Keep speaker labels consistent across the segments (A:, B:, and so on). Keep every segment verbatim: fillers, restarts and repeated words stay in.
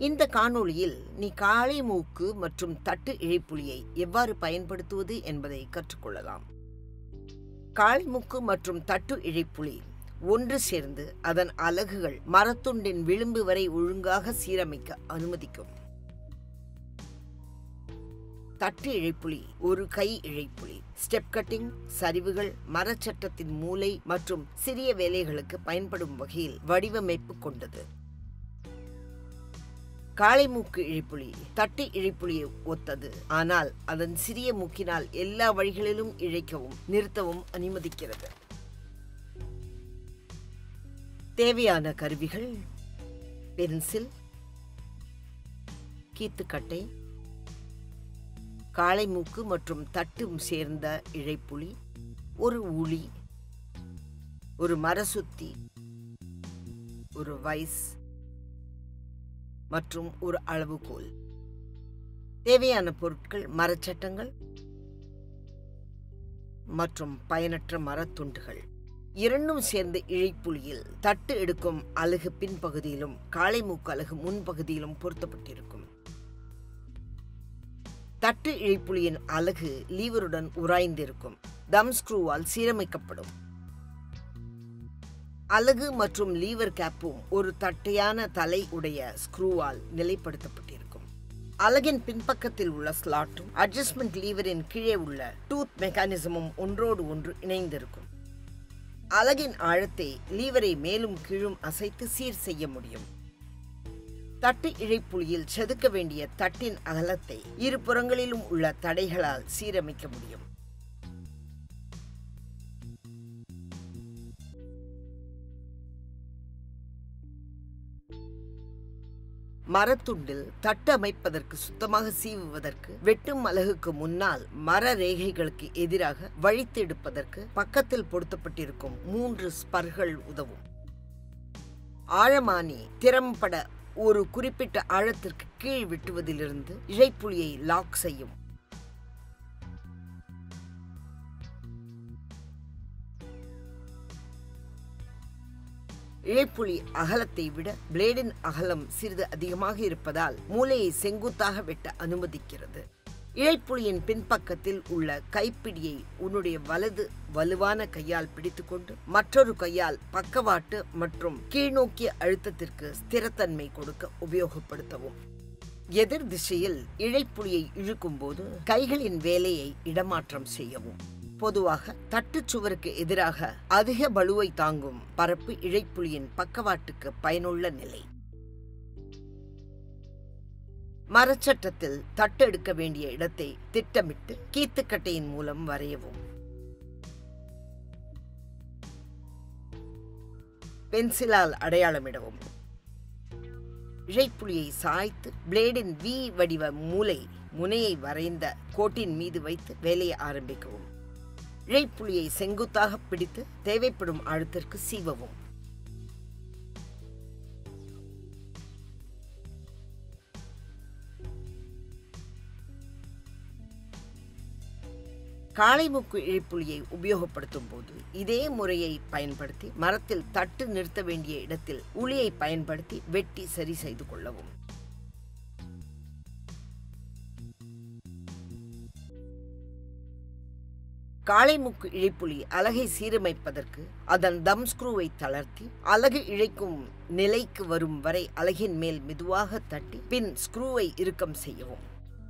A: இந்த காணொளியில் நீ காளை மூக்கு மற்றும் தட்டு இழைப்புலியை எவ்வாறு பயன்படுத்துவது என்பதை கற்றுக்கொள்ளலாம். காளை மூக்கு மற்றும் தட்டு இழைப்புலி ஒன்று சேர்ந்து அதன் அலகுகள் மரத்துண்டின் விளிம்பு வரை ஒழுங்காக சீரமைக்க அனுமதிக்கும். தட்டு இழைப்புலி ஒரு கை இழைப்புலி. ஸ்டெப் கட்டிங், சரிவுகள், மரச்சட்டத்தின் மூலை மற்றும் சிறிய வேலைகளுக்கு பயன்படும் வகையில் வடிவமைப்பு கொண்டது. காளை மூக்கு இழைப்புலி தட்டு இழைப்புலியை ஒத்தது, ஆனால் அதன் சிறிய மூக்கினால் எல்லா வழிகளிலும் இழைக்கவும் நிறுத்தவும் அனுமதிக்கிறது. தேவையான கருவிகள்: பென்சில், கீத்துக்கட்டை, காளை மூக்கு மற்றும் தட்டு சேர்ந்த இழைப்புலி, ஒரு உளி, ஒரு மரசுத்தி, ஒரு வைஸ் மற்றும் ஒரு அளவுகோல். தேவையான பொருட்கள்: மரச்சட்டங்கள் மற்றும் பயனற்ற மரத்துண்டுகள். இரண்டும் சேர்ந்த இழைப்புலியில் தட்டு எடுக்கும் அலகு பின்பகுதியிலும் காளை மூக்கு அலகு முன்பகுதியிலும் பொருத்தப்பட்டிருக்கும். தட்டு இழைப்புலியின் அலகு லீவருடன் உராய்ந்திருக்கும். தம் ஸ்க்ரூவால் சீரமைக்கப்படும். அலகு மற்றும் லீவர் கேப்பும் ஒரு தட்டையான தலை உடைய ஸ்க்ரூவால் நிலைப்படுத்தப்பட்டிருக்கும். அலகின் பின்பக்கத்தில் உள்ள ஸ்லாட்டும் அட்ஜஸ்ட்மெண்ட் லீவரின் கீழே உள்ள டூத் மெக்கானிசமும் ஒன்றோடு ஒன்று இணைந்திருக்கும். அலகின் ஆழத்தை லீவரை மேலும் கீழும் அசைத்து சீர் செய்ய முடியும். தட்டு இழைப்புலியில் செதுக்க வேண்டிய தட்டின் அகலத்தை இரு புறங்களிலும் உள்ள தடைகளால் சீரமைக்க முடியும். மரத்துண்டில் தட்டு அமைப்பதற்கு சுத்தமாக சீவுவதற்கு, வெட்டும் அலகுக்கு முன்னால் மர ரேகைகளுக்கு எதிராக வழித்து எடுப்பதற்கு பக்கத்தில் பொருத்தப்பட்டிருக்கும் மூன்று ஸ்பர்கள் உதவும். ஆழமானி திறம்பட ஒரு குறிப்பிட்ட ஆழத்திற்கு கீழ் வெட்டுவதிலிருந்து இழைப்புலியை லாக் செய்யும். இழைப்புலி அகலத்தை விட பிளேடின் அகலம் சிறிது அதிகமாக இருப்பதால் மூலையை செங்குத்தாக வெட்ட அனுமதிக்கிறது. இழைப்புலியின் பின்பக்கத்தில் உள்ள கைப்பிடியை உன்னுடைய வலது வலுவான கையால் பிடித்துக்கொண்டு மற்றொரு கையால் பக்கவாட்டு மற்றும் கீழ்நோக்கிய அழுத்தத்திற்கு ஸ்திரத்தன்மை கொடுக்க உபயோகப்படுத்தவும். எதிர் திசையில் இழைப்புலியை இழுக்கும் போது கைகளின் வேலையை இடமாற்றம் செய்யவும். பொதுவாக தட்டு சுவருக்கு எதிராக அதிக பளுவை தாங்கும் பரப்பு இழைப்புலியின் பக்கவாட்டுக்கு பயனுள்ள நிலை. மரச்சட்டத்தில் தட்டு எடுக்க வேண்டிய இடத்தை திட்டமிட்டு கீத்துக்கட்டையின் மூலம் வரையவும். பென்சிலால் அடையாளமிடவும். இழைப்புலியை சாய்த்து பிளேடின் வி வடிவ மூலை முனையை வரைந்த கோட்டின் மீது வைத்து வேலையை ஆரம்பிக்கவும். இழைப்புலியை செங்குத்தாக பிடித்து தேவைப்படும் ஆழத்திற்கு சீவவும். காளை மூக்கு இழைப்புலியை உபயோகப்படுத்தும் போது இதே முறையை பயன்படுத்தி மரத்தில் தட்டு நிறுத்த வேண்டிய இடத்தில் உளியை பயன்படுத்தி வெட்டி சரி செய்து கொள்ளவும். காளை மூக்கு இழைப்புலி அலகை சீரமைப்பதற்கு அதன் தம் ஸ்க்ரூவை தளர்த்தி அலகு இழைக்கும் நிலைக்கு வரும் வரை அலகின் மேல் மெதுவாக தட்டி பின் ஸ்க்ரூவை இறுக்கம் செய்யவும்.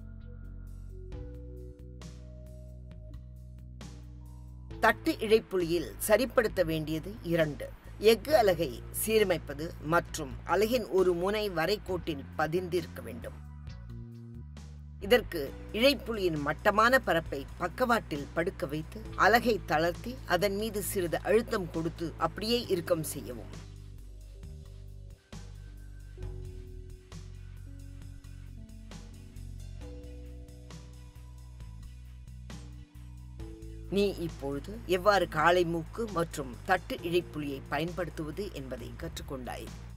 A: தட்டு இழைப்புலியில் சரிப்படுத்த வேண்டியது இரண்டு: எஃகு அலகை சீரமைப்பது மற்றும் அலகின் ஒரு முனை வரைகோட்டில் பதிந்திருக்க வேண்டும். இதற்கு இழைப்புலியின் மட்டமான பரப்பை பக்கவாட்டில் படுக்க வைத்து அலகை தளர்த்தி அதன் மீது சிறிது அழுத்தம் கொடுத்து அப்படியே இறுக்கம் செய்யவும். நீ இப்பொழுது எவ்வாறு காளை மூக்கு மற்றும் தட்டு இழைப்புலியை பயன்படுத்துவது என்பதை கற்றுக்கொண்டாய்.